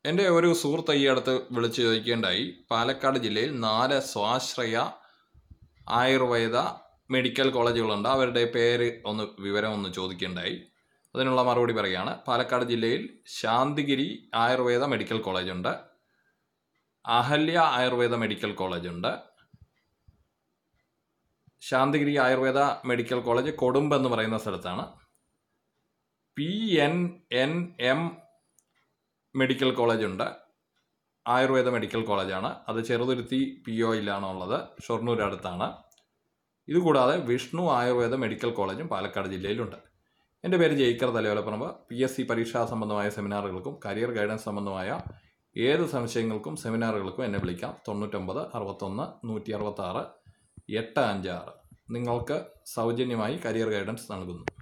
എൻ്റെ ഒരു സുഹൃത്ത് ഈ അടുത്ത് വിളിച്ച് ചോദിക്കേണ്ടായി, പാലക്കാട് ജില്ലയിൽ 4 സ്വാശ്രയ ആയുർവേദ മെഡിക്കൽ കോളേജുകളുണ്ട്, അവരുടെ വിവരം ഒന്ന് ചോദിക്കേണ്ടായി. അതിനുള്ള മറുപടി പറയുകയാണ്. പാലക്കാട് ജില്ലയിൽ ശാന്തിഗിരി ആയുർവേദ മെഡിക്കൽ കോളേജുണ്ട്, അഹല്യ ആയുർവേദ മെഡിക്കൽ കോളേജുണ്ട്. ശാന്തിഗിരി ആയുർവേദ മെഡിക്കൽ കോളേജ് കൊടുമ്പ് എന്ന് പറയുന്ന സ്ഥലത്താണ്. PNNM മെഡിക്കൽ കോളേജുണ്ട്, ആയുർവേദ മെഡിക്കൽ കോളേജാണ്. അത് ചെറുതുരുത്തി POയിലാണ് ഉള്ളത്, ഷൊർണൂർ അടുത്താണ്. ഇതുകൂടാതെ വിഷ്ണു ആയുർവേദ മെഡിക്കൽ കോളേജും പാലക്കാട് ജില്ലയിലുണ്ട്. എൻ്റെ പേര് ജയിക്കർ തലയോലപ്പറമ്പ്. PSC പരീക്ഷാ സംബന്ധമായ സെമിനാറുകൾക്കും കരിയർ ഗൈഡൻസ് സംബന്ധമായ ഏത് സംശയങ്ങൾക്കും സെമിനാറുകൾക്കും എന്നെ വിളിക്കാം. 99 61 166 856. നിങ്ങൾക്ക് സൗജന്യമായി കരിയർ ഗൈഡൻസ് നൽകുന്നു.